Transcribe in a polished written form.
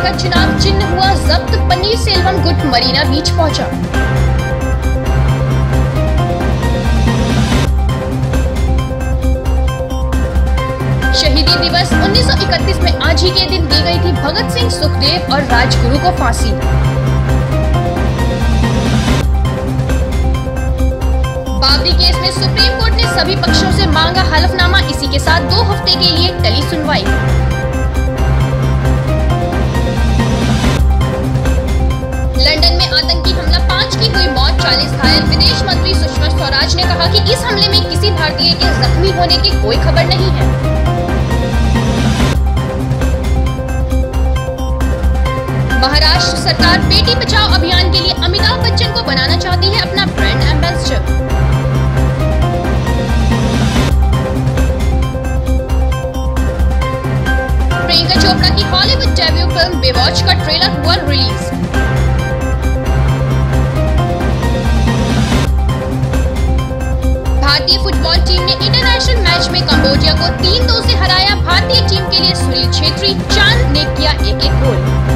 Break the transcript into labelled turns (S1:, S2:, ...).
S1: का चुनाव चिन्ह हुआ जब्त, पन्नीरसेल्वम गुट मरीना बीच पहुंचा। शहीदी दिवस 1931 में आज ही के दिन दी गई थी भगत सिंह, सुखदेव और राजगुरु को फांसी। बाबरी केस में सुप्रीम कोर्ट ने सभी पक्षों से मांगा हलफनामा, इसी के साथ 2 हफ्ते के लिए टली सुनवाई। लंदन में आतंकी हमला, 5 की हुई मौत, 40 घायल। विदेश मंत्री सुषमा स्वराज ने कहा कि इस हमले में किसी भारतीय के जख्मी होने की कोई खबर नहीं है। महाराष्ट्र सरकार बेटी बचाओ अभियान के लिए अमिताभ बच्चन को बनाना चाहती है अपना ब्रांड एम्बेसडर। प्रियंका चोपड़ा की हॉलीवुड डेब्यू फिल्म बेवॉच का ट्रेलर हुआ रिलीज। भारतीय फुटबॉल टीम ने इंटरनेशनल मैच में कंबोडिया को 3-2 से हराया। भारतीय टीम के लिए सुनील छेत्री, चांद ने किया एक-एक गोल।